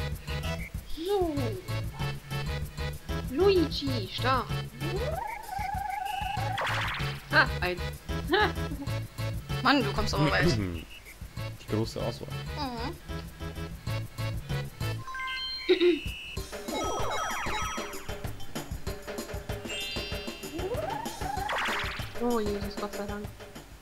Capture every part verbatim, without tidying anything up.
So. Luigi, stark. Ah, eins. Mann, du kommst aber weit. Die große Auswahl. Mhm. Oh Jesus, Gott sei Dank.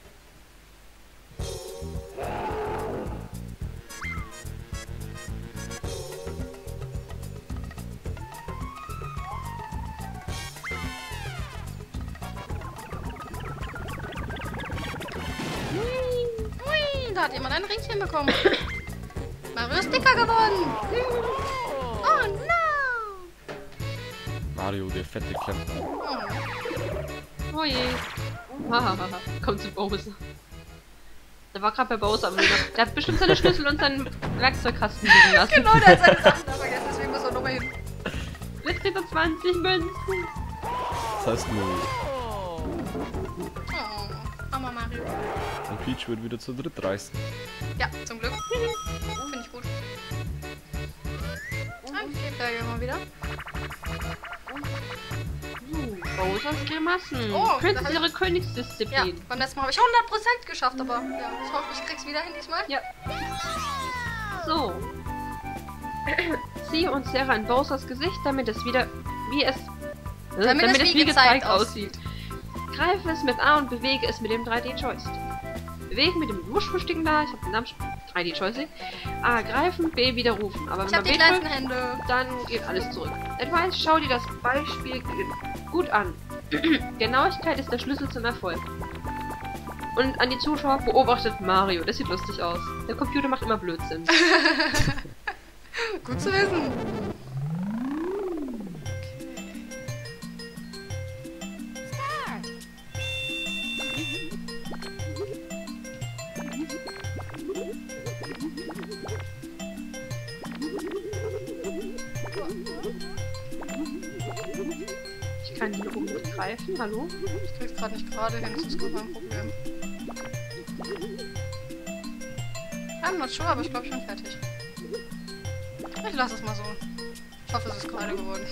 Hui, da hat jemand ein Ringchen bekommen. Mario ist dicker geworden. Oh no. Mario, der fette Kämpfer. Oh. Oh je. Hahaha. Kommt zu Bowser. Der war gerade bei Bowser am Leben. Der hat bestimmt seine Schlüssel und seinen Werkzeugkasten liegen lassen. Genau, der hat seine Sachen da vergessen, deswegen muss er nochmal hin. Jetzt kriegt er zwanzig Münzen. Das heißt nur, Oh, armer Mario. und Peach wird wieder zu dritt reißen. Ja, zum Glück. Finde ich gut. Dann geht er ja mal wieder. Bowsers Grimassen. Oh, Könntest da ihre Ja, Königsdisziplin. beim letzten Mal habe ich hundert Prozent geschafft, aber ja, ich hoffe, ich krieg's wieder hin diesmal. Ja. So. Ziehe und zerre an Bowsers Gesicht, damit es wieder wie es, äh, Damit es wie gezeigt aussieht. Greife es mit A und bewege es mit dem drei D-Joystick. Bewegen mit dem Ursprungssticken da, ich habe den Namen drei D-Joystick. A greifen, B widerrufen. Aber wenn Ich habe man die B kleinsten drückt, Hände. dann geht alles zurück. Advice, schau dir das Beispiel gut an. Genauigkeit ist der Schlüssel zum Erfolg. Und an die Zuschauer, beobachtet Mario. Das sieht lustig aus. Der Computer macht immer Blödsinn. Gut zu wissen. Ich kann hier oben nicht greifen. Hallo? Ich krieg's gerade nicht gerade hin, das ist gerade mein Problem. I'm not sure, aber ich glaube, ich bin fertig. Ich lasse es mal so. Ich hoffe, es ist gerade geworden.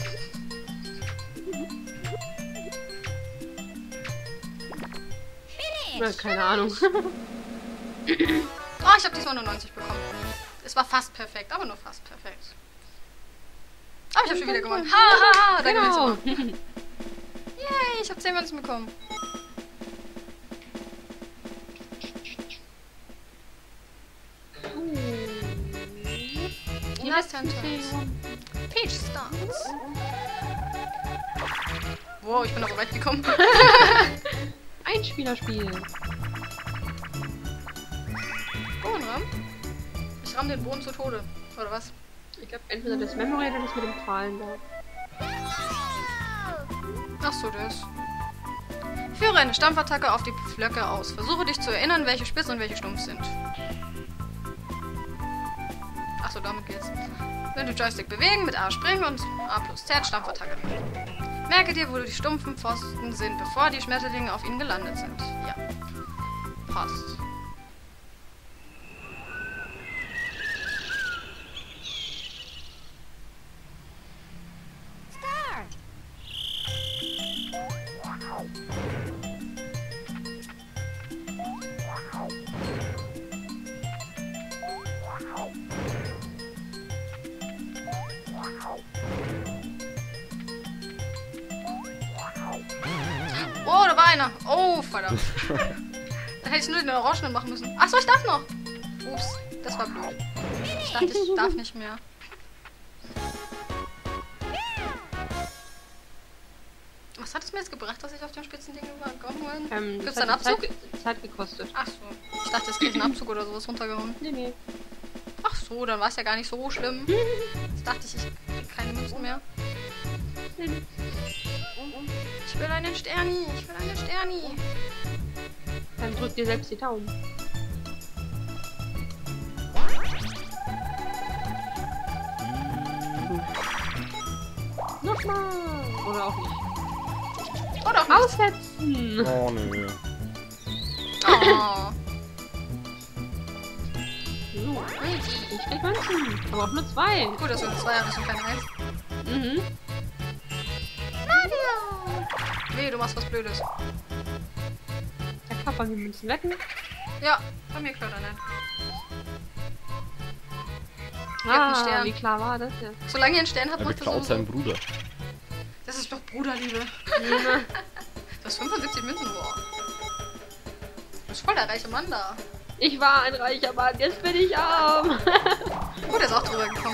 Na, keine Ahnung. Oh, ich habe diesmal nur neunzig bekommen. Es war fast perfekt, aber nur fast perfekt. Aber ich habe schon wieder gewonnen. Ha, ha, ha, da Genau. gewinnst du. Yay, ich habe zehn Münzen bekommen. Last ten turns. Peach starts. Wow, ich bin aber weit gekommen. Ein Spielerspiel. Bodenraum? Ich ramm den Boden zu Tode. Oder was? Ich glaube, entweder das Memory oder das mit dem Pfahlen da. Ach so, das. Führe eine Stampfattacke auf die Flöcke aus. Versuche dich zu erinnern, welche spitz und welche stumpf sind. Ach so, damit geht's. Wenn du Joystick bewegen, mit A springen und A plus Z Stampfattacke. Merke dir, wo die stumpfen Pfosten sind, bevor die Schmetterlinge auf ihnen gelandet sind. Ja. Passt. Oh, da war einer. Oh, verdammt. Dann hätte ich nur den Orangenen machen müssen. Achso, ich darf noch. Ups, das war blöd. Ich dachte, ich darf nicht mehr. Was hat es mir jetzt gebracht, dass ich auf dem spitzen Ding gekommen bin? Ähm, Gibt's das da einen hat Zeit, Abzug? ge- Zeit gekostet. Ach so. Ich dachte, es kriegt einen Abzug oder sowas runtergehauen. Nee, nee. Ach so, dann war es ja gar nicht so schlimm. Jetzt dachte ich, ich krieg keine Münzen mehr. Ich will einen Sterni. Ich will einen Sterni. Dann drück dir selbst die Daumen. Nochmal! Oder auch nicht. Oder auch nicht. Aussetzen! Oh nö. Oh. So. Luigi. Ich krieg Münzen. Aber auch nur zwei. Gut, dass wir nur zwei haben, das sind keine eins. Mhm. Nee, du machst was Blödes. Der Papa die Münzen wecken. Ja, bei mir klar dann nicht. Ah, Stern. wie klar war das jetzt? Solange ihr einen Stern habt, Er macht das beklaut so. seinen Bruder. Das ist doch Bruderliebe. Mhm. Du hast fünfundsiebzig Münzen, boah. Du bist voll der reiche Mann da. Ich war ein reicher Mann, jetzt bin ich arm. Oh, der ist auch drüber gekommen.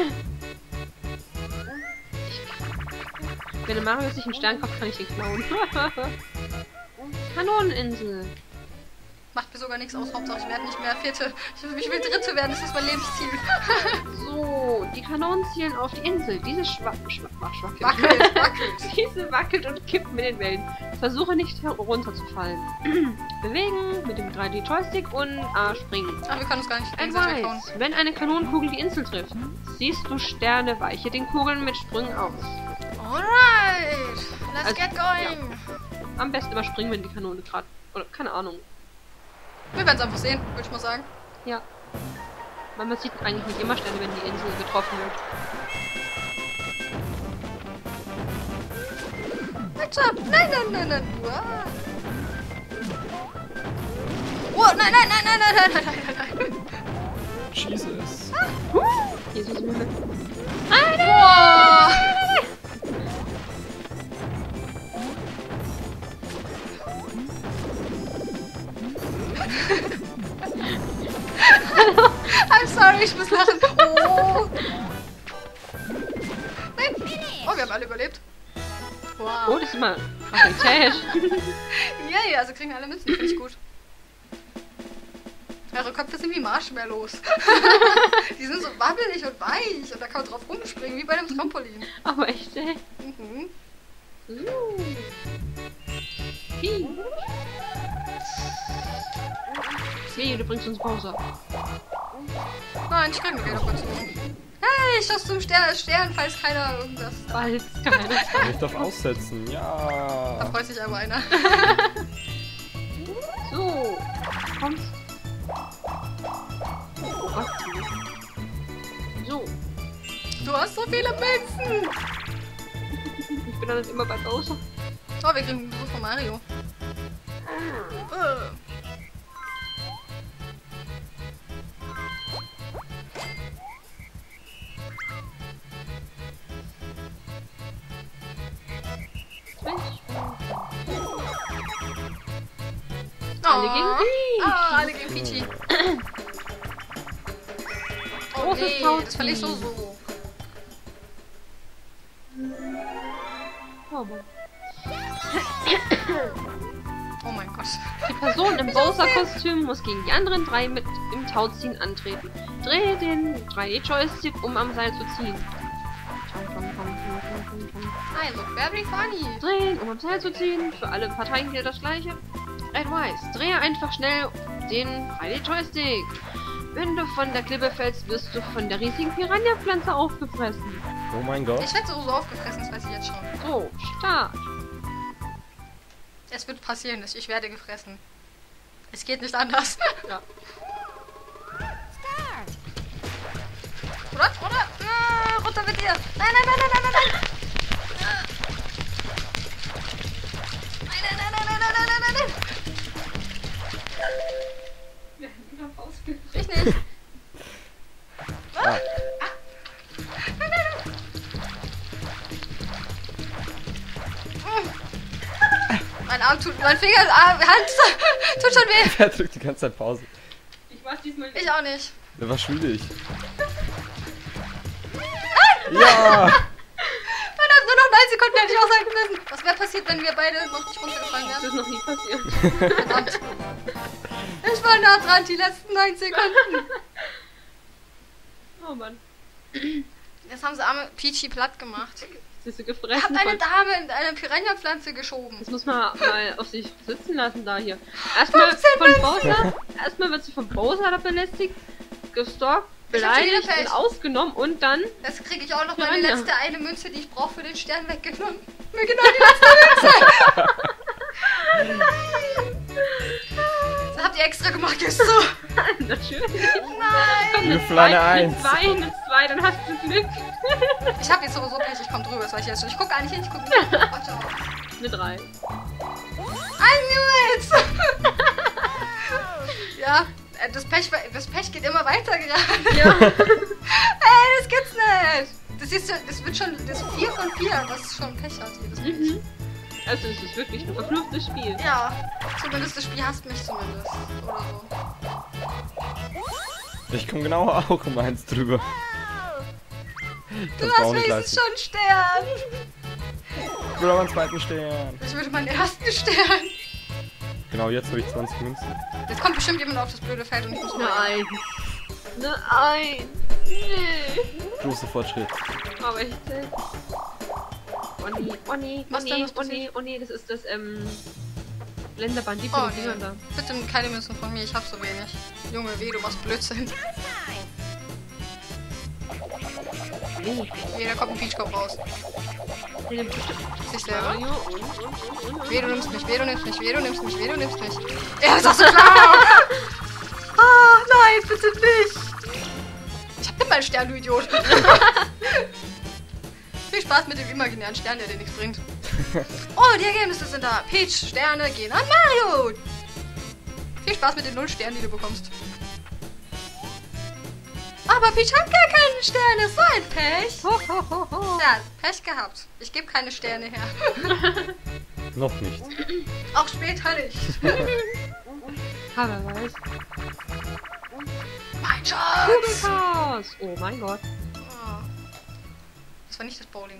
Wenn der Mario sich einen Stern kauft, kann ich den klauen. Kanoneninsel. Macht mir sogar nichts aus, Hauptsache ich werde nicht mehr Vierte. Ich, ich will Dritte werden, das ist mein Lebensziel. So, die Kanonen zielen auf die Insel. Diese schwa schwa schwackelt. Wackelt, wackelt. Diese wackelt und kippt mit den Wellen. Versuche nicht herunterzufallen. Bewegen mit dem drei D Joystick und A springen. Ach, wir können uns gar nicht gegenseitig weghauen. Advice. Wenn eine Kanonenkugel die Insel trifft, siehst du Sterne, weiche den Kugeln mit Sprüngen aus. Alright, let's Also, get going. Am besten überspringen, wenn die Kanone gerade... Oder keine Ahnung. Wir werden es einfach sehen, würde ich mal sagen. Ja. Weil man sieht eigentlich nicht immer Sterne, wenn die Insel getroffen wird. What's up? Nein, nein, nein, nein. Wow. Oh, nein, nein, nein, nein, nein, nein, nein, nein, nein. Jesus. Jesus Himmel. Boah. I'm sorry, ich muss lachen. Oh. Nein. Oh, wir haben alle überlebt. Wow. Oh, das ist mal Rarität. Ja, ja, also kriegen wir alle Münzen, finde ich gut. Eure Köpfe sind wie Marshmallows. Die sind so wabbelig und weich und da kann man drauf rumspringen, wie bei einem Trampolin. Aber echt, ey. Mhm. Uh. Hi. Hey, du bringst uns Bowser. Nein, ich krieg mir wieder kurz. Hey, ich schaff's zum Stern, Stern, falls keiner irgendwas. Bald keiner. Ich darf aussetzen. Da Ja. freut sich aber einer. So. Kommst. Oh Gott. So. Du hast so viele Münzen. Ich bin dann nicht immer bei Bowser. Oh, wir kriegen einen Besuch von Mario. Äh. Alle gegen Peach. Ah, alle gegen Peachy. Oh Großes nee, Tauziehen. das verliest du so. Oh Mann. Oh mein Gott. Die Person im Bowser-Kostüm muss gegen die anderen drei mit im Tauziehen antreten. Drehe den drei D Joystick, um am Seil zu ziehen. I look very funny. Drehen, um am Seil zu ziehen. Für alle Parteien gilt das gleiche. Advice. Drehe einfach schnell den drei D Joystick. Wenn du von der Klippe fällst, wirst du von der riesigen Piranha-Pflanze aufgefressen. Oh mein Gott. Ich werde so aufgefressen, das weiß ich jetzt schon. So, Start. Es wird passieren, ich ich werde gefressen. Es geht nicht anders. Ja. Oder? Oder? Ah, runter mit dir! Nein, nein, nein, nein, nein, nein, nein! Nein, nein, nein, nein, nein, nein, nein, nein, nein! Ich nicht. Ah. Nein, nein, nein. Mein Arm tut, mein Finger, Arm, Hand tut schon weh. Er drückt die ganze Zeit Pause. Ich weiß diesmal nicht. Ich auch nicht. Der war schuldig. Ja! Man hat nur noch neun Sekunden, hätte ich aushalten müssen. Was wäre passiert, wenn wir beide noch nicht runtergefallen Das wären? ist noch nie passiert. Verdammt. Ich war nah dran, die letzten neun Sekunden. Oh Mann. Jetzt haben sie arme Peachy platt gemacht. Sie ist so Ich gefressen. hab eine von- Dame in eine Piranha-Pflanze geschoben. Das muss man mal auf sich sitzen lassen da hier. Erstmal fünfzehn von Münzen. Bowser, erstmal wird sie von Bowser da belästigt, gestalkt, Ich hab schon wieder beleidigt Pech. und ausgenommen und dann Jetzt kriege ich auch noch meine Piranha. letzte eine Münze, die ich brauche für den Stern weggenommen. Mir genau die letzte Münze. So, habt die extra gemacht, gehst du? Natürlich. Nein! Komm, Wir eine füllen eine zwei, eine Eins. zwei, eine zwei, dann hast du Glück. Ich hab jetzt sowieso Pech, ich komm drüber, das weiß ich jetzt schon. Ich guck gar nicht hin, ich guck nicht hin. Warte auf. Eine drei. I knew it! Ja, äh, das Pech, das Pech geht immer weiter gerade. Ja. Ey, das gibt's nicht! Das, ist, das wird schon das vier von vier, was schon Pech hat, jedes Pech. Mhm. Also es ist wirklich ein verfluchtes Spiel. Ja, zumindest das Spiel hasst mich zumindest. Oder so. Ich komme genau auch um eins drüber. Du Das war hast auch nicht wenigstens leisten. schon einen Stern! Ich will aber einen zweiten Stern. Ich würde meinen ersten Stern. Genau, jetzt habe ich zwanzig Münzen. Jetzt kommt bestimmt jemand auf das blöde Feld und ich muss Nein. Nein. Nee. Großer Fortschritt. Aber echt. äh, Oh nee, oh nee, oh Was denn, nee, was oh nee, oh nee, das ist das, ähm... Länderband, die Oh, von den nee. Dingern da. Bitte keine Münzen von mir, ich hab so wenig. Junge, weh, du machst Blödsinn. Nee, Weh, da kommt ein Peachkopf raus. der nimmt bestimmt Sich selber. Mario und, und, und, und, Weh, du nimmst mich, weh, du nimmst mich, weh, du nimmst mich, weh, du nimmst mich. Ja, ist doch so klar! Ah, nein, bitte nicht! Ich hab immer einen Stern, du Idiot! Viel Spaß mit dem imaginären Stern, der dir nichts bringt. Oh, die Ergebnisse sind da. Peach, Sterne gehen an Mario! Viel Spaß mit den null Sternen, die du bekommst. Aber Peach hat gar keine Sterne, so ein Pech. Ho, ho, ho, ho. Ja, Pech gehabt. Ich gebe keine Sterne her. Noch nicht. Auch später nicht. Aber weiß. Mein Schatz! Kugelchaos! Oh mein Gott. Oh. Das war nicht das Bowling.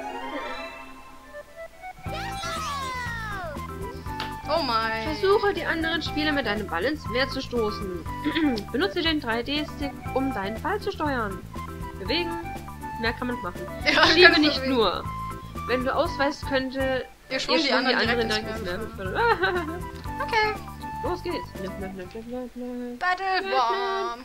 Oh mein. Versuche die anderen Spieler mit deinem Ball ins Meer zu stoßen. Benutze den drei D-Stick, um deinen Ball zu steuern. Bewegen, mehr kann man machen. Ja, wir Schiebe können nicht bewegen. nur. Wenn du ausweist, könnte Wir schwungen ihr die schon anderen direkt ins Meer. befördern. Okay. Los geht's. Nö, nö, nö, nö, nö. Battle Bomb.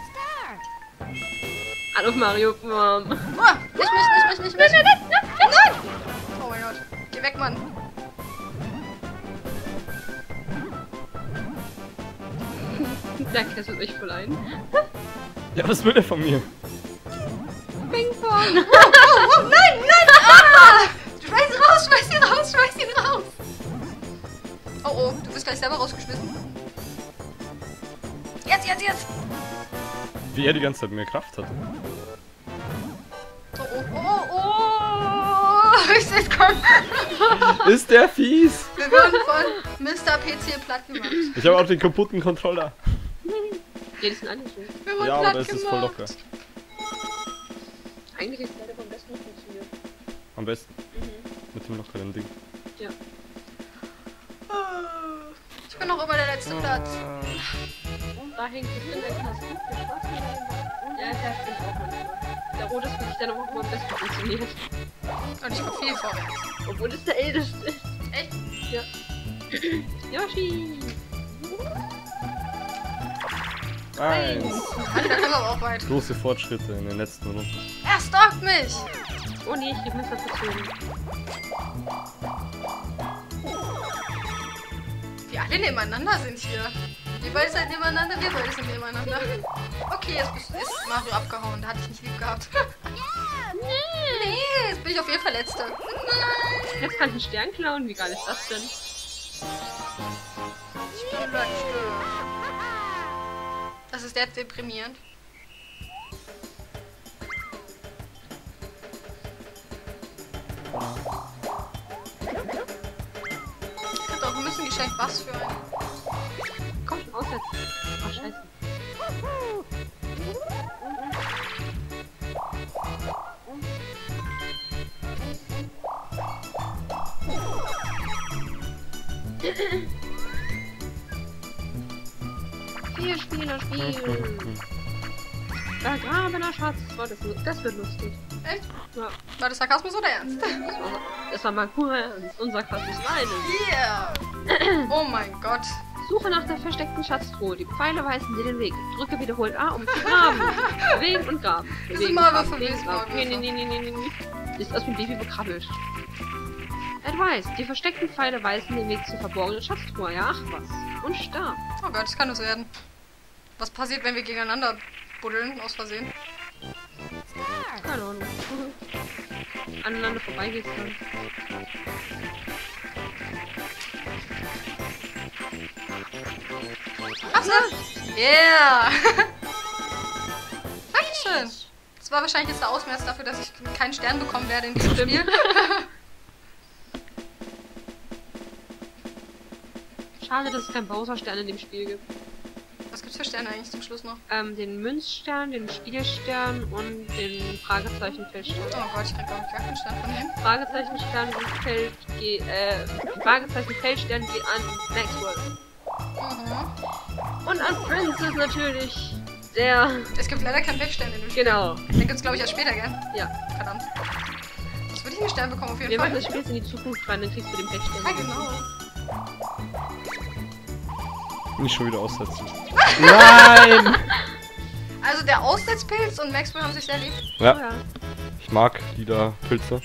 Hallo Mario. Mom. Oh, nicht mich, nicht mich, nicht mich. Nein, nein, nein, nein. Oh mein Gott. Geh weg, Mann. Der kesselt euch voll ein. Ja, was will er von mir? Ping Pong. Oh, oh, nein, nein. Ah! Schmeiß ihn raus, schmeiß ihn raus, schmeiß ihn raus. Oh, oh, du wirst gleich selber rausgeschmissen. Jetzt, jetzt, jetzt. Wie er die ganze Zeit mehr Kraft hat. Oh, oh, oh, oh. Ich seh's kommen. Ist der fies? Wir werden von Mister P C platt gemacht. Ich habe auch den kaputten Controller. Ja, die sind alle schön. Wir wurden Ja, platt aber es ist voll gemacht. locker. Eigentlich ist leider vom besten funktioniert. Am besten. Mhm. Mit dem lockeren Ding. Ja. Ich bin noch immer der letzte Platz. Da hängt es in der Kasse. Ja, der stimmt auch manchmal. Der rote ist wirklich dann auch immer am besten funktioniert. Und ich guck viel vorwärts. Obwohl es der älteste ist. Echt? Ja. Yoshi! Eins. Da kommen wir aber auch weit. Große Fortschritte in den letzten Runden. Er stalkt mich. Oh nee, ich hab mich verzogen. Wir alle nebeneinander sind hier. Ihr beide seid nebeneinander, wir beide sind nebeneinander. Okay, jetzt bist, ist Mario abgehauen. Da hatte ich nicht lieb gehabt. Nee, jetzt bin ich auf jeden Fall Letzte. Nein. Jetzt kann ich einen Stern klauen. Wie geil ist das denn? Ich bin Letzte. Das ist jetzt deprimierend. Ich hab doch ein bisschen geschenkt, was für ein. Komm schon, aussetzen. Ach, scheiße. Vier Spieler spielen. Vergrabener Schatz. Oh, das, das wird lustig. Echt? Ja, War das Sarkasmus oder Ernst? das war, das war mal pur Ernst. Unser Sarkasmus meinen. Yeah! Oh mein Gott. Suche nach der versteckten Schatztruhe. Die Pfeile weisen dir den Weg. Drücke wiederholt A, um zu graben. Bewegen und graben. Das Bewegen, sind Maulwürfe, graben, bewegen, das graben. Nee, Maulwürfe. nee, nee, nee, nee, nee. Ist aus wie ein Baby bekrabbelt. Advice. Die versteckten Pfeile weisen den Weg zur verborgenen Schatztruhe. Ja, ach was. Und stark. Oh Gott, das kann es werden. Was passiert, wenn wir gegeneinander buddeln, aus Versehen? Keine Ahnung. Aneinander vorbei geht's dann. Ach so. Yeah! Dankeschön. Das war wahrscheinlich jetzt der Ausmerz dafür, dass ich keinen Stern bekommen werde in diesem Stimmt. Spiel. Schade, dass es keinen Bowser-Stern in dem Spiel gibt. Was gibt's für Sterne eigentlich zum Schluss noch? Ähm, den Münzstern, den Spielstern und den Fragezeichen-Feldstern. Oh Gott, ich krieg auch gar keinen Stern von dem. Fragezeichen-Stern und Feld geht, äh, Fragezeichen-Feldstern geht an Maxwell. Mhm. Und an Princess natürlich der, Es gibt leider keinen Pechstern in dem Spiel. genau, Den gibt's glaube ich erst später, gell? ja. Verdammt. Jetzt würde ich einen Stern bekommen auf jeden Wir machen Fall. das Spiel jetzt in die Zukunft rein, dann kriegst du den Pechstern. Ja, genau. Nicht schon wieder aussetzen. Nein! Also der Aussetzpilz und Maxwell haben sich sehr lieb. Oh, Ja, ja. ich mag die da Pilze.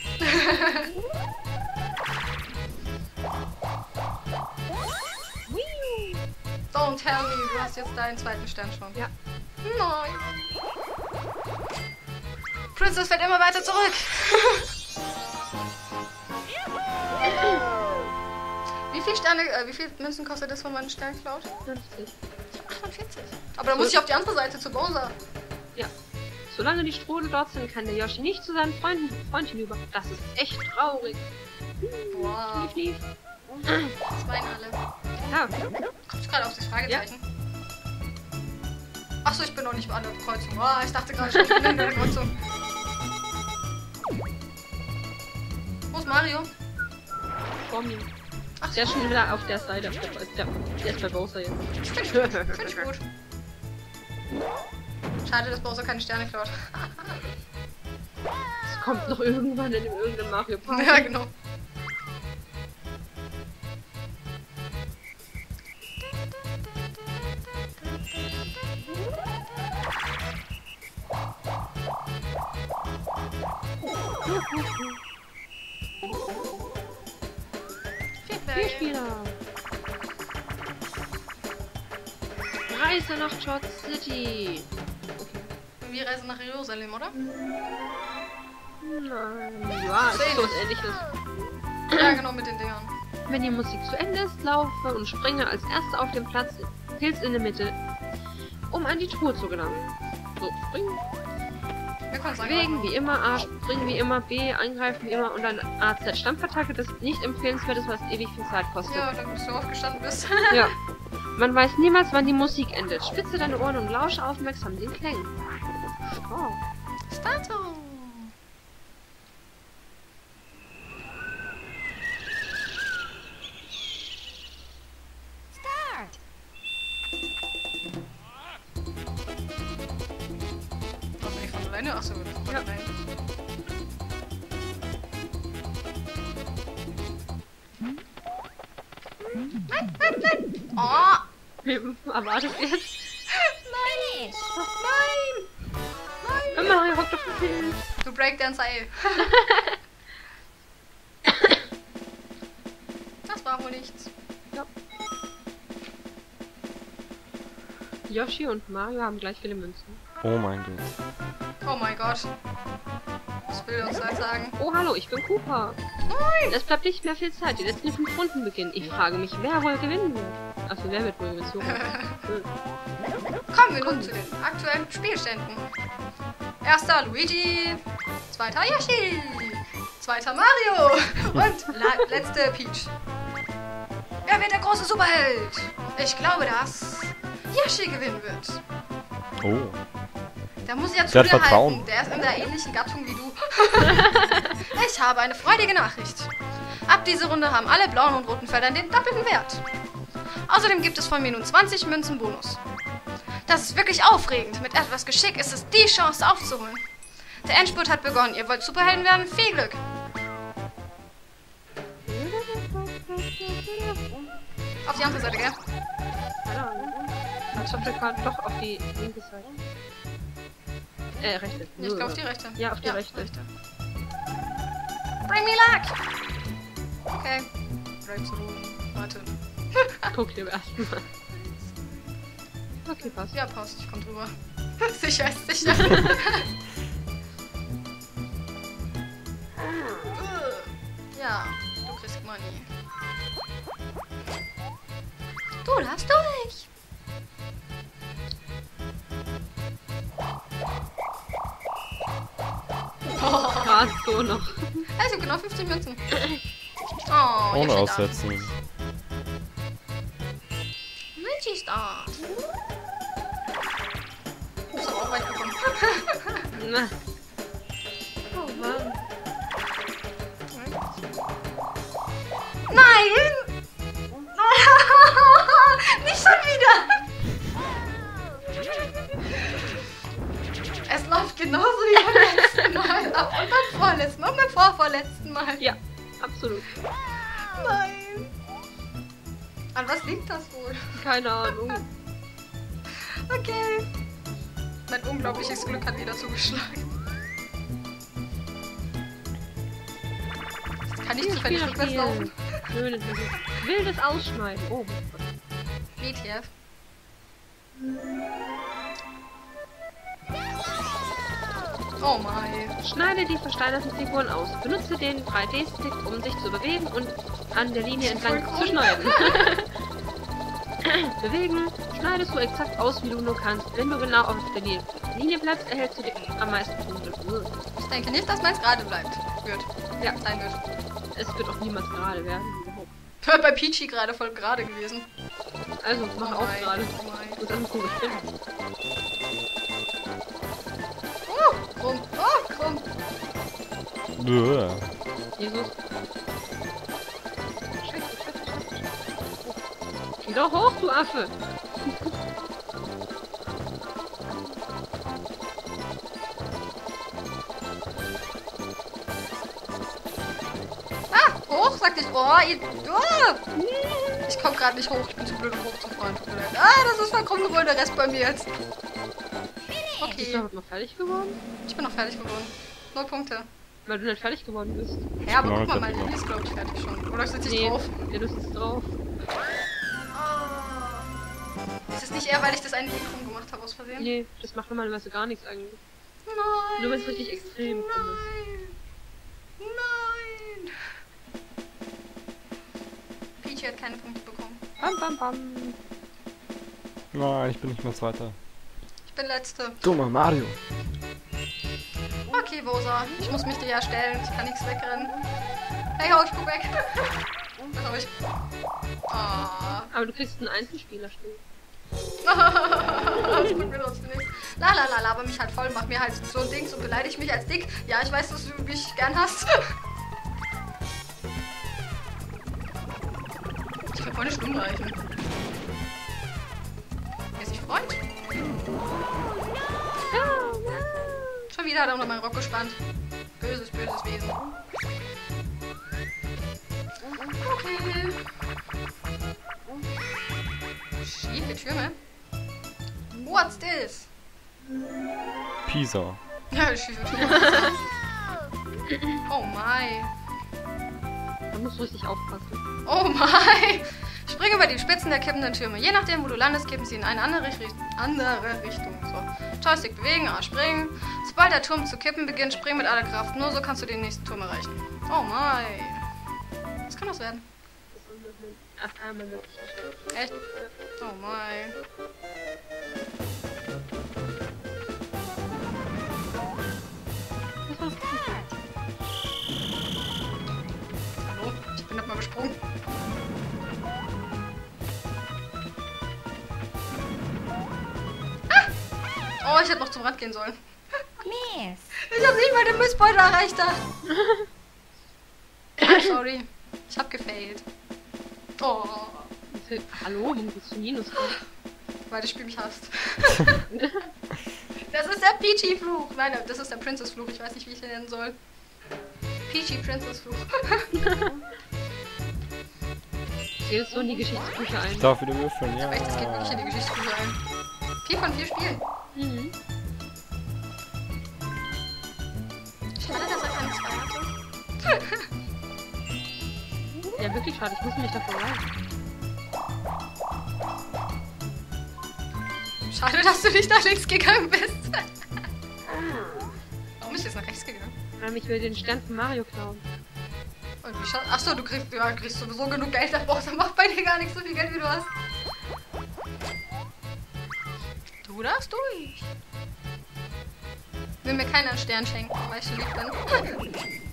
Don't tell me, du hast jetzt deinen zweiten Stern schon. Ja. Nein. Princess fällt immer weiter zurück. Wie viel Sterne, äh, wie viel Münzen kostet das, wenn man einen Stern klaut? fünfzig. achtundvierzig. Aber dann muss ich auf die andere Seite zu Bowser. Ja. Solange die Strudel dort sind, kann der Yoshi nicht zu seinen Freunden, Freund hinüber. Das ist echt traurig. Wow. Lief, lief. Das meinen alle. Ja. Kommst du gerade auf das Fragezeichen? Achso, ich bin noch nicht an der Kreuzung. Oh, ich dachte gerade schon, ich bin in der Kreuzung. Wo ist Mario? Vor mir. Ach, Der ist schon wieder auf der Seite. Auf der, der, der ist bei Bowser jetzt. Finde ich gut. Schade, dass Bowser keine Sterne klaut. Es kommt noch irgendwann in irgendeinem Mario Party. Ja, genau. Vier Spieler. Reise nach Chot City. Wir reisen nach Jerusalem, oder? Nein. Ja, es ist so was Ähnliches. Ja, genau, mit den Dingern. Wenn die Musik zu Ende ist, laufe und springe als erster auf den Platz Pilz in der Mitte, um an die Truhe zu gelangen. So, springen. Wir können sagen, Bewegen wie immer, A, springen wie immer, B, angreifen wie immer und dann A Z. Stampfattacke, das nicht empfehlenswert ist, was ewig viel Zeit kostet. ja, dann bist du aufgestanden bist. Ja. Man weiß niemals, wann die Musik endet. Spitze deine Ohren und lausche aufmerksam den Klängen. Oh. Stato! Hoffentlich von alleine? Achso, von Ja. alleine. Nein, nein, nein! Oh! Wie erwartet ihr jetzt? Nein! Nein! Nein! Mario hockt auf dem Pilz. Du Breakdancer, ey. Das war wohl nichts. Ja. Yoshi und Mario haben gleich viele Münzen. Oh mein Gott. Oh mein Gott. Was will er uns da sagen? Oh, hallo, ich bin Cooper. Nein! Es bleibt nicht mehr viel Zeit. Die letzten fünf Runden beginnen. Ich frage mich, wer wohl gewinnen wird. Also, wer wird wohl gewinnen? So. Kommen wir nun zu den aktuellen Spielständen. Erster Luigi, zweiter Yoshi, zweiter Mario und la- letzte Peach. Wer wird der große Superheld? Ich glaube, dass Yoshi gewinnen wird. Oh. Da muss ich ja zu Der hat dir Vertrauen. halten. Der ist in der ähnlichen Gattung wie du. Ich habe eine freudige Nachricht. Ab dieser Runde haben alle blauen und roten Felder den doppelten Wert. Außerdem gibt es von mir nun zwanzig Münzen Bonus. Das ist wirklich aufregend. Mit etwas Geschick ist es die Chance aufzuholen. Der Endspurt hat begonnen. Ihr wollt Superhelden werden? Viel Glück. Auf die andere Seite, gell? Keine Ahnung. Ich hoffe gerade doch auf die linke Seite. Äh, rechte. Ich glaube auf die rechte. Ja, auf die rechte. Bring me luck! Okay. Break so. Warte. Guck dir erstmal. Okay, passt. Ja, passt. Ich komm drüber. Sicher ist sicher. Ja, du kriegst Money. Du darfst durch. Ah, so noch. Also genau fünfzig Münzen. Oh, Ohne hier steht aussetzen. Münchi Star. Du bist aber auch weit gekommen. Na. Oh Mann. Nein! Nicht schon wieder! Es läuft genauso wie beim letzten Mal ab und beim vorletzten und beim vorvorletzten Mal. Ja, absolut. Nein! An was liegt das wohl? Keine Ahnung. Okay. Mein unglaubliches Glück hat wieder zugeschlagen. Kann ich zufällig Spiel, rückwärts laufen? Schönes Musik. Wildes Ausschneiden. Oh, mein Gott. W T F. Oh mein. Schneide die versteinerten Figuren aus. Benutze den drei D Stick, um sich zu bewegen und an der Linie entlang zu schneiden. Bewegen. Schneide so exakt aus, wie du nur kannst. Wenn du genau auf der Linie bleibst, erhältst du die am meisten Punkte. Ich denke nicht, dass meins gerade bleibt. Wird. Ja. Sein wird. Es wird auch niemals gerade werden. Bei Peachy gerade voll gerade gewesen. Also, mach Oh auch mein, gerade. oh mein. Und dann musst du bestimmen. Oh, krumm. Oh, krumm. Bäh. Jesus. Scheiße, scheiße, scheiße. Geh doch hoch, du Affe! Ah, hoch, sagt ich. Oh, ihr... Oh. Ich komm gerade nicht hoch. Ich bin zu blöd, um hochzufahren. Tut mir leid. Ah, das ist voll krumm geworden. Der Rest bei mir jetzt. Bist Okay. du noch fertig geworden? Ich bin noch fertig geworden. Null Punkte. Weil du nicht fertig geworden bist. Ja, aber bin guck noch mal, nicht mein fertig Handy ist, glaube ich, fertig schon. Oder sitze ich Nee, drauf? ja, du sitzt drauf. Ist es nicht eher, weil ich das eine krumm gemacht habe aus Versehen? Nee, das macht normalerweise gar nichts eigentlich. Nein. Nur wenn es richtig extrem krumm ist. Nein. Nein. Peachy hat keine Punkte bekommen. Bam, bam, bam. Nein, ich bin nicht mehr Zweiter. Ich bin Letzte. Dummer Mario. Okay, Bosa. Ich muss mich dir ja stellen. Ich kann nichts wegrennen. Hey, hau, ich guck weg. Was hab ich? Ah. Aber du kriegst einen Einzelspielerspiel. Das tut mir trotzdem nichts. La la la, laber mich halt voll, mach mir halt so ein Ding und beleidig mich als dick. Ja, ich weiß, dass du mich gern hast. Ich will voll nicht stumm reichen. Wer ist nicht Freund? Schon wieder hat er unter meinen Rock gespannt. Böses, böses Wesen. Okay. Schiefe Türme. What's this? Pisa. Ja, schiefe Türme. Oh my. Da musst du richtig aufpassen. Oh my. Springe über die Spitzen der kippenden Türme. Je nachdem, wo du landest, kippen sie in eine andere, Richt andere Richtung. So. Joystick bewegen, A springen. Sobald der Turm zu kippen beginnt, spring mit aller Kraft. Nur so kannst du den nächsten Turm erreichen. Oh my. Was kann das werden? Ach, einmal wirklich. Echt? Oh my. Das war's. Hallo? Ich bin doch mal gesprungen. Ah! Oh, ich hätte noch zum Rad gehen sollen. Miss. Ich habe nicht mal den Missbeutel erreicht da. Sorry. Ich hab gefailt. Oh. Hallo, warum bist du Minus? Weil das Spiel mich hasst. Das ist der Peachy-Fluch. Nein, das ist der Princess-Fluch. Ich weiß nicht, wie ich den nennen soll. Peachy-Princess-Fluch. Geht so in die Geschichtsbücher ein. Ich darf wieder würfeln, ja. Echt, das geht wirklich in die Geschichtsbücher ein. Vier von vier Spielen. Mhm. Schade, dass er keine zwei hatte. Ja, wirklich schade. Ich muss mich davon rein. Schade, dass du nicht nach links gegangen bist. Warum ist jetzt nach rechts gegangen? Ähm, ich will den Stern von Mario klauen. Und wie scha- Achso, du kriegst, ja, kriegst sowieso genug Geld, das brauchst du macht bei dir gar nicht so viel Geld, wie du hast. Du das durch. Will mir keiner einen Stern schenken, weil ich so lieb bin.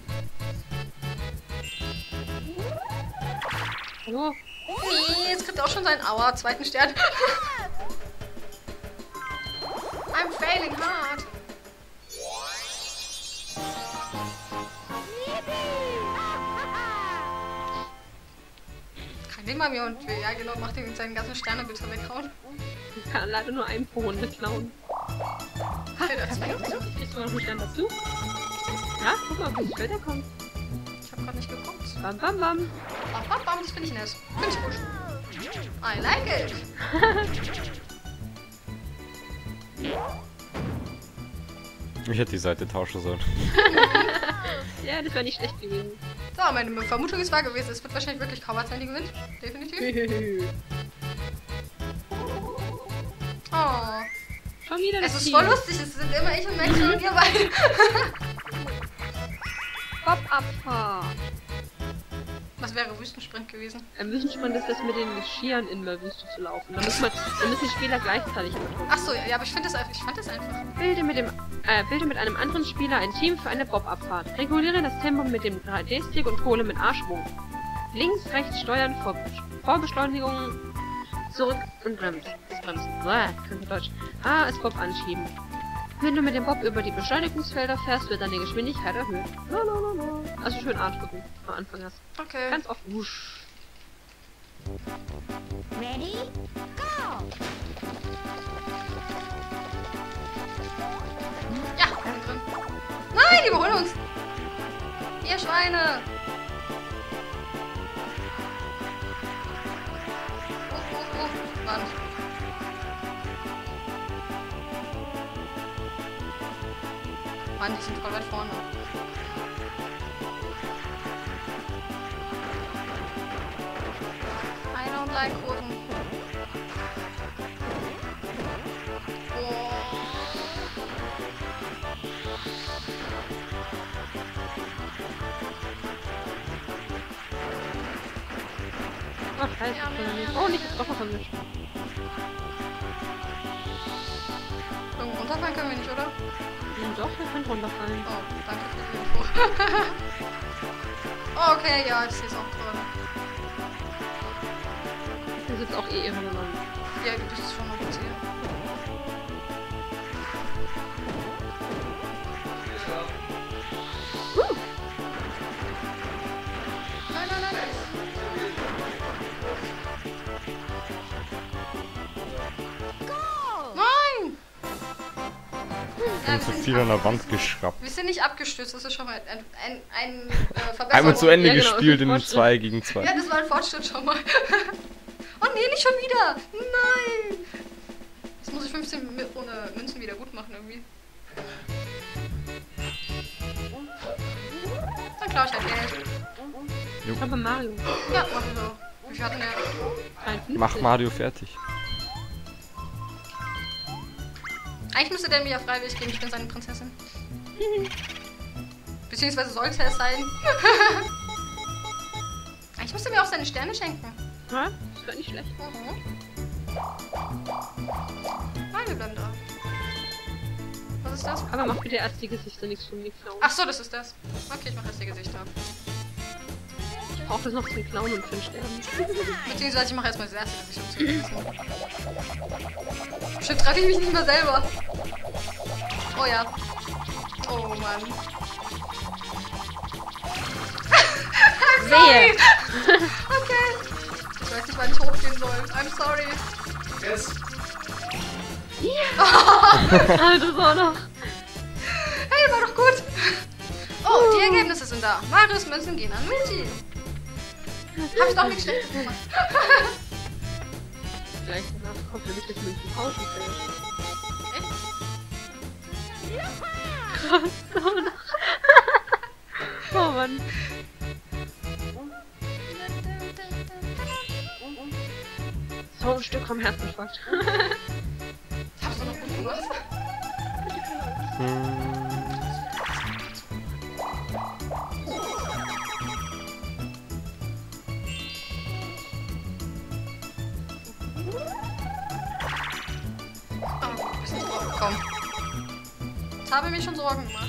Oh, Nee, jetzt kriegt er auch schon seinen Aua, zweiten Stern. I'm failing hard. Kein Ding, Mami, und wir, ja genau, macht ihn seinen ganzen Sterne bitte weghauen. ich kann leider nur einen pro Runde klauen. Alter, das fängt so. Kriegst du noch einen Stern dazu? Ja, guck mal, wie viel der kommt. Ich hab grad nicht geguckt. Bam, bam, bam. Bam, bam, bam, das finde ich nett. Finde ich gut. I like it. Ich hätte die Seite tauschen sollen. Ja, das wäre nicht schlecht gewesen. So, meine Vermutung ist wahr gewesen. Es wird wahrscheinlich wirklich Coward sein, die gewinnt. Definitiv. Oh. Schon wieder das Es ist Team. voll lustig. Es sind immer ich und Menschen und ihr beide. Pop-Abfahrt. Was wäre Wüstensprint gewesen? Ein Wüstensprint ist das mit den Skiern in der Wüste zu laufen. Da müssen, wir, da müssen die Spieler gleichzeitig drücken. Ach so, ja, aber ich finde das, ich fand das einfach. Bilde mit, dem, äh, bilde mit einem anderen Spieler ein Team für eine Bob-Abfahrt. Reguliere das Tempo mit dem drei D-Stick und hole mit A-Schwung. Links, rechts steuern, vor, Vorbeschleunigung, zurück und bremsen. Das Bremsen. Bäh, könnte Deutsch. A ist Bob anschieben. Wenn du mit dem Bob über die Beschleunigungsfelder fährst, wird deine Geschwindigkeit erhöht. Lalalala. Also schön A drücken am Anfang hast. Okay. Ganz oft wusch. Ready? Go! Ja, wir sind drin. Nein, die überholen uns. Ihr Schweine. Oh, oh, oh. Wand. Mann, die sind voll weit vorne. I don't like Kurven. Oh. Oh, scheiße. Ja, ja, ja. Oh, nicht das Wasser vermischt. Irgendwo runterfallen können wir nicht, oder? Hm, doch, wir können runterfallen. Oh, danke für die Info. Oh, okay, ja, ich sehe es auch gerade. Das ist jetzt auch eh irrelevant. Ja, du bist schon offiziell. Uh, Nein, nein, nein. Go! Nein! Ja, Und zu wir, sind viel nicht an der ab- Wand geschraubt. wir sind nicht abgestürzt, das ist schon mal ein, ein, ein äh, Verbesserung. Einmal zu Ende Ja, genau, gespielt das ist in Fortschritt. zwei gegen zwei. Ja, das war ein Fortschritt schon mal. Oh nee, nicht schon wieder! Nein! Jetzt muss ich fünfzehn Mi- ohne Münzen wieder gut machen irgendwie. Dann klar ich halt Geld. ich glaube Mario. Ja, mach ich so. Wie viel hatten wir? dreiundfünfzig. Mach Mario fertig. Eigentlich müsste der mir ja freiwillig geben, ich bin seine Prinzessin. Beziehungsweise sollte es sein. Eigentlich müsste er mir auch seine Sterne schenken. Ja, das wäre nicht schlecht. Mhm. Nein, wir bleiben da. Was ist das? Aber mach bitte erst die Gesichter, nichts von mir klauen. Ach so, das ist das. Okay, ich mache jetzt die Gesichter. Ich brauche das noch zum Klauen und für den Sterben. Beziehungsweise ich mache erstmal das erste Gesicht, um zu wissen. Bestimmt treffe ich mich nicht mehr selber. Oh ja. Oh Mann. Sehe! Okay. Ich weiß nicht, wann ich hochgehen soll. I'm sorry. Yes. Ah, das war noch. Hey, war doch gut. Oh, die Ergebnisse sind da. Marius Münzen gehen an Luigi. Hab ich doch nicht schlecht gemacht. Vielleicht danach kommt er wirklich mit dem Pausenfeld. Krass, oh noch. Oh Mann. So ein Stück vom Herzinfarkt. Oh, bisschen Sorgen. Komm. Jetzt habe ich mir schon Sorgen gemacht.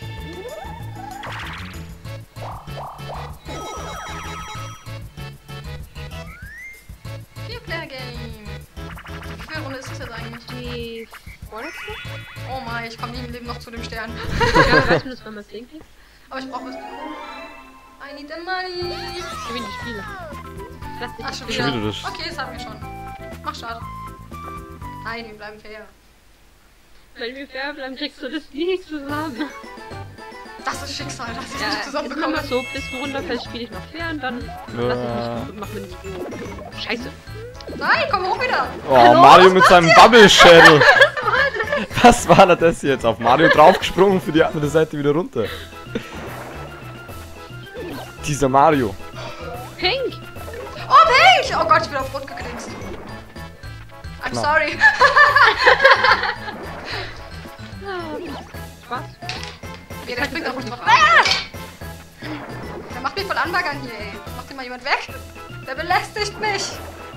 Vier-Player-Game. Wie viele Runde ist das jetzt eigentlich? Die vorletzte? Oh mein, ich komme nie im Leben noch zu dem Stern. Ja, weißt du, das war mal Slinky? Aber ich brauche was. I need the money. Ich gewinne die Spiele. Lass dich Ach, nicht schon gewinnen. wieder. wieder das. Okay, das haben wir schon. Mach Start. Nein, wir bleiben fair. Wenn wir fair bleiben, kriegst du das nie zusammen. Das ist Schicksal, dass ich Ja, nicht jetzt zusammenbekomme. machen wir so, bis du runterfällst, spiele ich noch fair und dann lass ich mich und mach mir nicht so. Scheiße. Nein, komm hoch wieder. Oh, Hallo, Mario was mit macht seinem ihr? Bubble Shadow. Was war denn das jetzt? Auf Mario draufgesprungen, für die andere Seite wieder runter. Dieser Mario. Pink! Oh, Pink! Oh Gott, ich bin auf Rot gekriegst. I'm Knapp. sorry. Spaß. Ja, der springt auf uns drauf. Ah! Der macht mich voll anbaggern hier, ey. Macht den mal jemand weg? Der belästigt mich.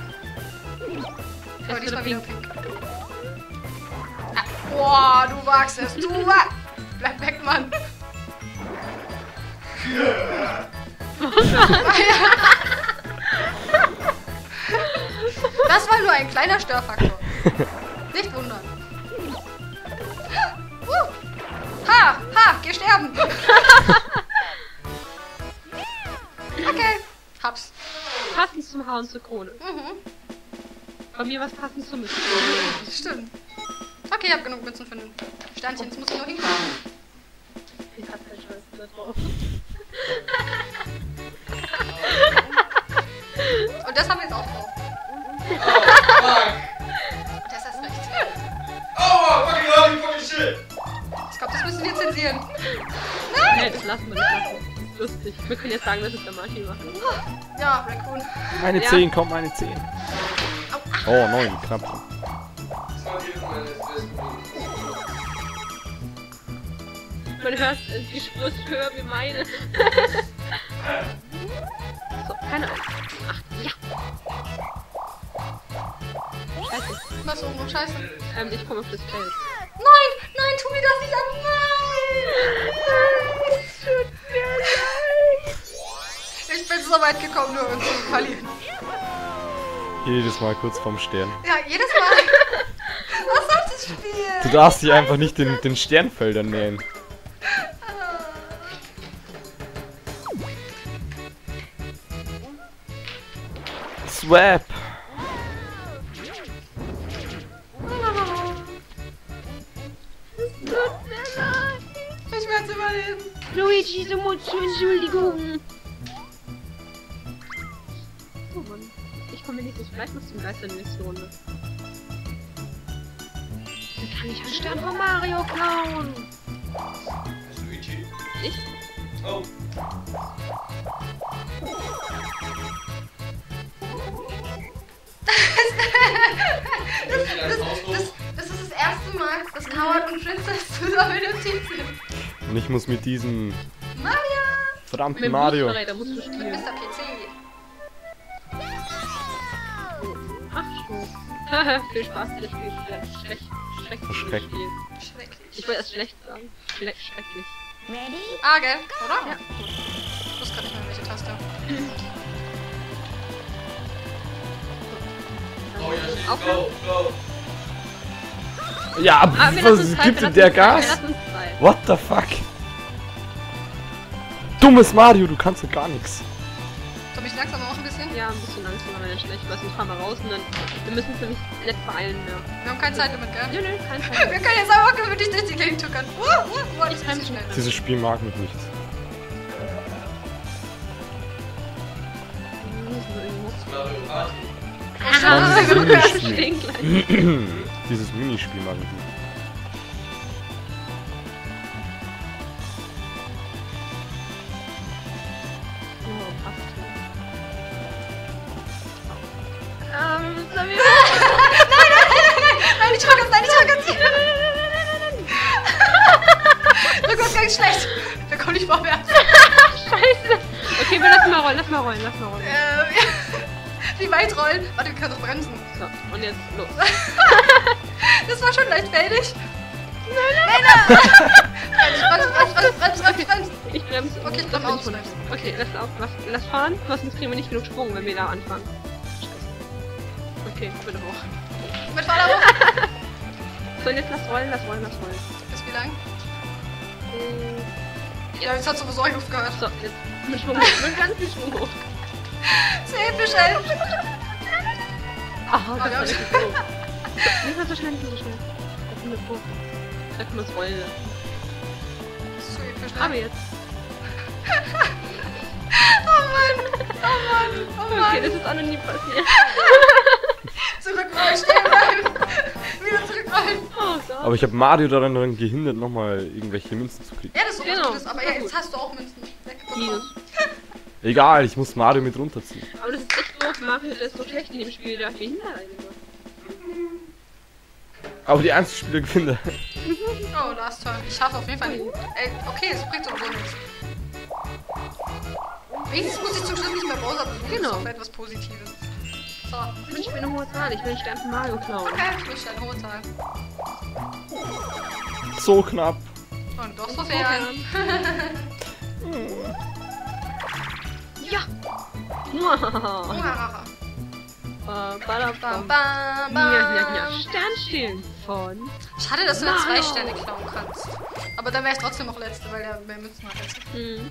Aber diesmal wieder Pink. Ah, boah, du wagst es. Du wagst. Bleib weg, Mann. Das war nur ein kleiner Störfaktor. Nicht wundern. Uh. Ha, ha, geh sterben. Okay, hab's. Passend zum Haar und zur Krone. Mhm, Bei mir was passend zum Müssen. stimmt. Okay, ich hab genug Münzen für ein Sternchen. Jetzt muss ich nur hinkommen. Ich hab keinen Scheiß da drauf. Und das haben wir jetzt auch drauf. Das ist recht. Oh, fucking holy fucking shit! Ich glaube, das müssen wir zensieren. Nee, das lassen wir nicht lassen. Das ist lustig. Wir können jetzt sagen, dass es der Martin macht. Ja, Raccoon. Meine Ja. zehn, komm, meine zehn. Oh, neun, knapp. Das war jedes Mal das Beste. Man hört äh, die Spur ist höher wie meine. So, keine Ahnung. Ach, ja. Scheiße. Was oben noch scheiße? Ähm, ich komme auf das Feld. Nein, nein, tu mir das nicht an. Nein. Es tut mir leid. Ich bin so weit gekommen, nur um zu verlieren. Jedes Mal kurz vorm Stern. Ja, jedes Mal. Was soll das Spiel? Du darfst dich einfach nicht den, den Sternfeldern nähen. Swap! Ich werde überleben. Luigi, du musst zur Entschuldigung. Oh Mann. Ich komme nicht so vielleicht noch zum Geist der Mission. Ne? Dann kann ich einen Stern von Mario klauen. Hast du Luigi? Ich? Oh. Das, das, das ist das erste Mal, dass Coward und Princess zusammen im Team sind. Und ich muss mit diesem Mario! verdammten Mit dem Mario. Boosterräder musst du Mit spielen. Mister P C. Ach so. Viel Spaß, das Spiel ist schlecht. Schlecht. Verschreckt. Spiel. Schrecklich. Ich wollte erst schlecht sagen. Schle schrecklich. Ready? Ah, gell? Oder? Ja. Ich wusste gar nicht mehr, welche Taste. Oh ja, shit. Aufhören. Go, go. Ja, Ah, wir lassen was uns Zeit, gibt wir denn der lassen uns Zeit, wir Gas? lassen uns Zeit. What the fuck? Dummes Mario, du kannst doch gar nichts. Soll ich langsam auch ein bisschen? Ja, ein bisschen langsamer, wenn er schlecht was. Ich fahr mal raus und dann. Wir müssen uns nämlich nicht beeilen mehr. Wir haben keine Zeitlimit, gell? Nö, nö, kein Wir Fall. können jetzt einfach gemütlich durch die Gegend tuckern. Uh, uh, uh, das ist kann zu schnell. Dieses Spiel mag mich nicht. Mario Party. Aha, dieses wir Minispiel. stehen gleich. Dieses Minispiel mag ich nicht. Oh, passt. Ähm, sollen wir... Nein, ich hab nein, ich hab ganz schlecht. Wir kommen nicht vorwärts. Scheiße. Okay, wir lassen mal rollen, lass mal rollen, lass mal rollen. Ähm, ja. Wie weit rollen? Warte, wir können doch bremsen. So, und jetzt los. Das war schon leichtfertig. Nein, nein, nein. Bremsen, bremsen, bremsen, bremsen, bremsen, bremsen. Ich bremse. Okay, ich das bleib bin schon. ausbremsen. Okay, lass auf, lass, lass fahren, sonst kriegen wir nicht genug Schwung, wenn wir da anfangen. Okay, bitte hoch. Mit Faller hoch. So, und jetzt lass rollen, lass rollen, lass rollen. Bis wie lang? Äh, Ja, jetzt hat sowieso aufgehört. So, jetzt mit Schwung hoch, mit ganz viel Schwung hoch. Sehr episch, ey. Aha, Oh, das wir war haben- richtig gut. So, nicht mehr so schnell, nicht mehr so schnell. Da können wir hoch. Da können wir es rollen lassen. So episch, Aber ey. jetzt. Oh Mann. Oh Mann. Oh Okay, Mann. das ist auch noch nie passiert. Zurückrollen, stehen bleiben. Wieder zurückrollen. Oh Gott. Aber ich habe Mario daran daran gehindert, nochmal irgendwelche Münzen zu kriegen. Ja, das ist so was Genau. Gutes. Aber ja, jetzt hast du auch Münzen wegbekommen. Egal, ich muss Mario mit runterziehen. Aber das ist echt doof, Mario, der ist so schlecht in dem Spiel, der darf hinter rein. Aber die Einzelspieler gewinnen. Oh, Last Turn. Ich schaffe auf jeden Fall. Ey, okay, es bringt sowieso nichts. Wenigstens muss ich zum Schluss nicht mehr Bowser besuchen. Genau. Das ist auch etwas Positives. So. Ich wünsche mir eine hohe Zahl, ich will nicht ganz Mario klauen. Okay, ich wünsche eine hohe Zahl. So knapp. Und doch so fern. Ja! Uhahaha. Äh, bada, Bam, bam. bam, Ja, ja, ja. bam. Sternstehlen von. Schade, dass du nur zwei Mario. Sterne klauen kannst. Aber dann wäre ich trotzdem noch Letzte, weil der mehr Münzen hat als ich. Hm.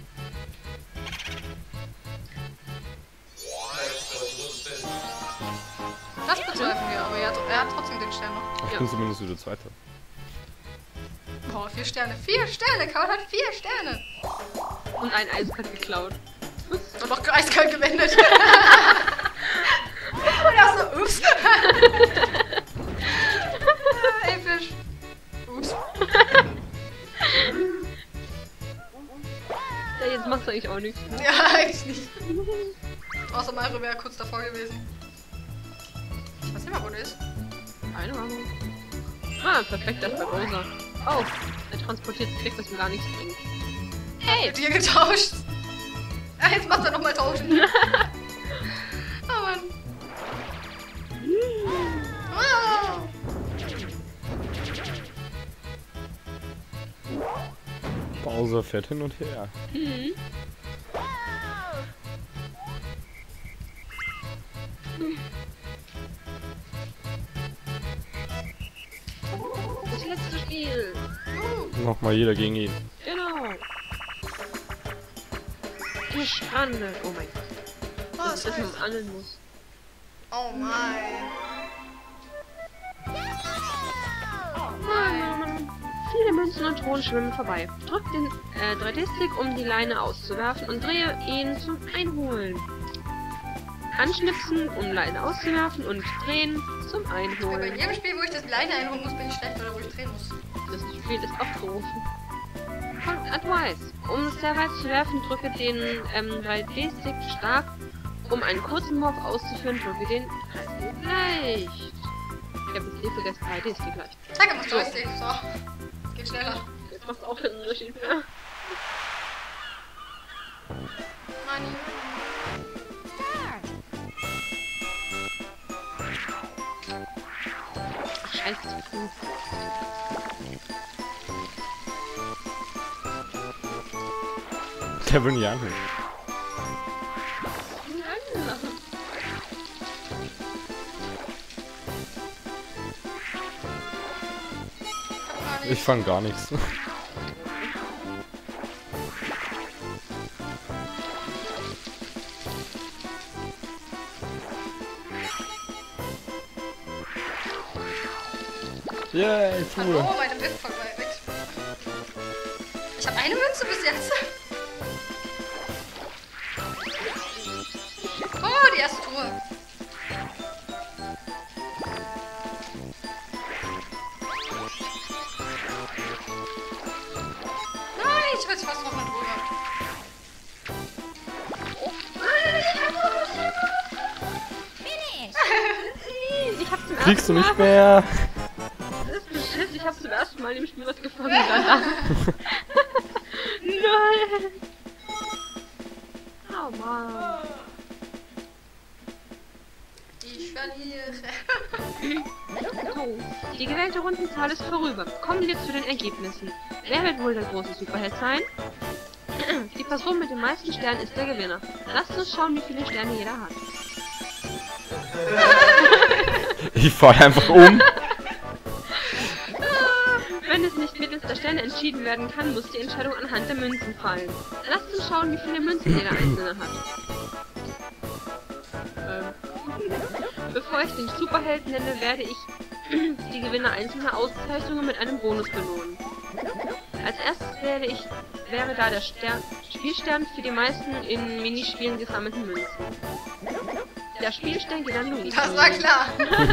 Das bezweifeln wir, aber er hat, er hat trotzdem den Stern noch. Ich Ja. bin zumindest wieder Zweiter. Boah, vier Sterne. Vier Sterne! Kaun hat vier Sterne! Und ein Eiskalt geklaut. Und noch eiskalt gewendet. Und auch so, ups. Ah, episch. Ups. Ja, jetzt machst du eigentlich auch nichts. Ne? Ja, eigentlich nicht. Außer Mario wäre kurz davor gewesen. Ich weiß nicht mal, wo der ist. Keine Ahnung. Ah, perfekt, das bei Bowser. Oh, er transportiert sich weg, was mir gar nichts bringt. Hey! Mit dir getauscht. Ah, jetzt macht er nochmal tauschen. Oh Mann. Ah. Bowser fährt hin und her. Hm. Das letzte Spiel. Nochmal jeder gegen ihn. Genau. Gestrandet. Oh mein Gott. Oh, Das ist, dass scheiße. man angeln muss. Oh mein. Viele Münzen und Thron schwimmen vorbei. Drück den äh, drei D-Stick, um die Leine auszuwerfen und drehe ihn zum Einholen. Anschnipsen, um Leine auszuwerfen und drehen zum Ja, bei Einholen. jedem Spiel, wo ich das Leine einholen muss, bin ich schlecht oder wo ich drehen muss. Das Spiel ist aufgerufen. Und Advice. Um es sehr weit zu werfen, drücke den ähm, drei D-Stick stark. Um einen kurzen Wurf auszuführen, drücke den Kreisel leicht. Ich habe jetzt eh vergessen, drei D-Stick leicht. Zeig mal Joystick. So. Geht schneller. Jetzt macht auch keinen Unterschied mehr. Money. Ach, scheiße. Puh. Der will nicht anhören. Ich fang gar nichts. Yay, Hallo, cool. meine Münze voll weit weg. Ich habe eine Münze bis jetzt. Oh, die erste Truhe. Nein, ich habe jetzt fast noch eine Truhe gehabt. Finish! Ich hab zum Kriegst du ersten nicht mehr. Mal, das ist beschissen, ich hab zum ersten Mal im Spiel was gefangen. Danach. Oh Mann. Ich verliere. So, die gewählte Rundenzahl ist vorüber. Kommen wir zu den Ergebnissen. Wer wird wohl der große Superheld sein? Die Person mit den meisten Sternen ist der Gewinner. Lasst uns schauen, wie viele Sterne jeder hat. Ich falle einfach um. Wenn es nicht mittels der Sterne entschieden werden kann, muss die Entscheidung anhand der Münzen fallen. Lasst uns schauen, wie viele Münzen jeder Einzelne hat. Ähm. Bevor ich den Superheld nenne, werde ich die Gewinner einzelner Auszeichnungen mit einem Bonus belohnen. Als erstes wähle ich, wäre da der Stern, Spielstern für die meisten in Minispielen gesammelten Münzen. Der Spielstern geht an Luigi. Das war klar.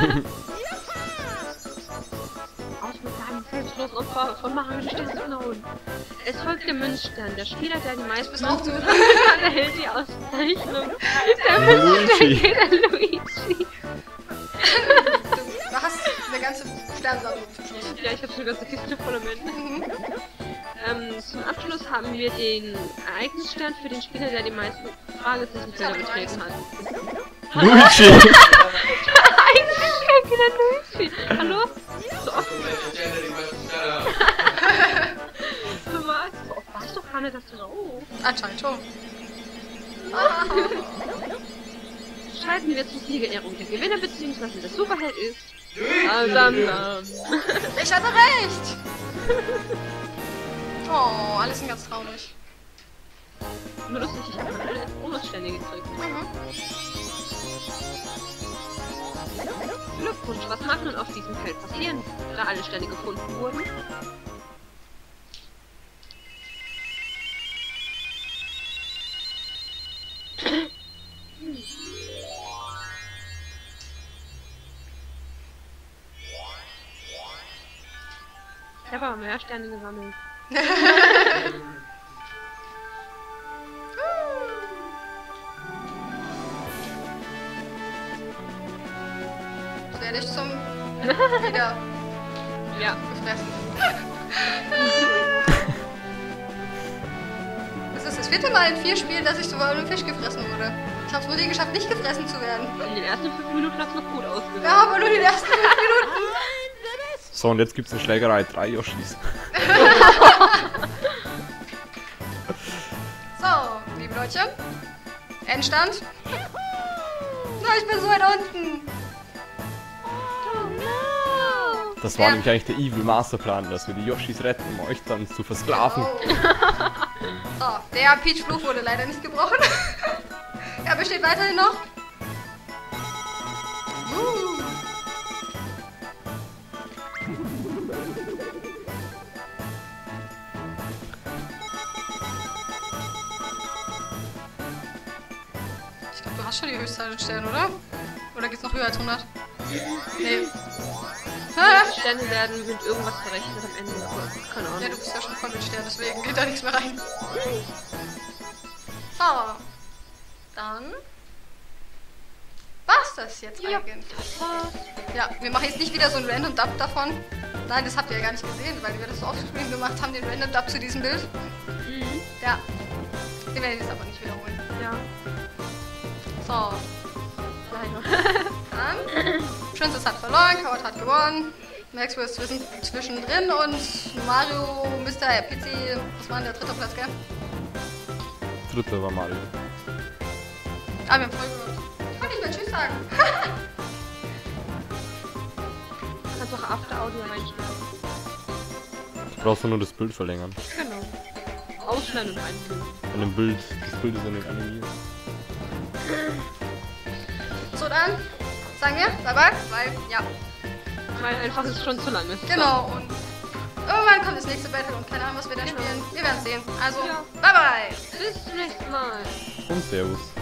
Aus mit deinem selbstlosen Opfer von Mario, du stehst zu Unten. Es folgt der Münzstern. Der Spieler, der die meisten bist auch Münzen tot. hat, erhält die Auszeichnung. Der Münzstern Luigi. geht an Luigi. Du hast eine ganze Sternsammlung zum Schluss. Ja, ich habe schon eine ganze Kiste voller Münzen. Ähm, zum Abschluss haben wir den Ereignisstern für den Spieler, der die meisten Fragezeichenfelder betreten hat. Luigi! Ereignisstern geht an Luigi. Hallo? So oft, Welche Sterne die meisten Sterne haben. du warst, so oft warst du gar nicht, dass du so, oh. Anscheinend schon. Schalten wir zur Siegerehrung. Der Gewinner bzw. der Superheld ist... Adamdam. Ich hatte recht! Oh, alles sind ganz traurig. Nur lustig, ich habe alle Bonusstände gekriegt. Mhm. Glückwunsch, was mag nun auf diesem Feld passieren, da alle Sterne gefunden wurden? Ich habe aber mehr Sterne gesammelt. Das werde ich zum wieder Ja. gefressen. Das ist das vierte Mal in vier Spielen, dass ich sogar von einem Fisch gefressen wurde. Ich habe es nur nie geschafft, nicht gefressen zu werden. In den ersten fünf Minuten hat es noch gut ausgesehen. Ja, aber nur die ersten fünf Minuten. So, und jetzt gibt's eine Schlägerei. Drei Yoshis. So, liebe Leute. Endstand. Na, ich bin so weit unten. Das war Ja. nämlich eigentlich der Evil Masterplan, dass wir die Yoshis retten, um euch dann zu versklaven. Oh. So, der Peach-Fluch wurde leider nicht gebrochen. Er besteht weiterhin noch. Uh. Ich glaube, du hast schon die Höchstzahl an Sternen, oder? Oder geht's noch höher als hundert? Nee. Die Sterne werden mit irgendwas verrechnet am Ende. Aber keine Ja, Ahnung. du bist ja schon voll mit Sternen, deswegen geht da nichts mehr rein. So. Dann war's das jetzt Ja. eigentlich. Ja, wir machen jetzt nicht wieder so einen Random Dub davon. Nein, das habt ihr ja gar nicht gesehen, weil wir das so offscreen gemacht haben, den Random Dub zu diesem Bild. Mhm. Ja. Wir werden das aber nicht wiederholen. Ja. So. Leider. Dann. Princess hat verloren, Coward hat gewonnen. Maxwell ist zwischen, zwischendrin und Mario, Mister P C, was war denn der dritte Platz, gell? Dritter war Mario. Ah, wir haben voll gehört. Ich kann nicht mehr Tschüss sagen. Du kannst auch After-Audio reinschneiden. Du brauchst nur das Bild verlängern. Genau. Ausschneiden und einfügen. Von dem Bild, das Bild ist ja nicht animiert. So, dann sagen wir bye bye, weil, ja, Weil einfach es schon zu lang ist. genau. Und irgendwann kommt das nächste Battle und keine Ahnung, was wir dann spielen. Wir werden sehen. Also, Ja. bye bye. Bis zum nächsten Mal. Und Servus.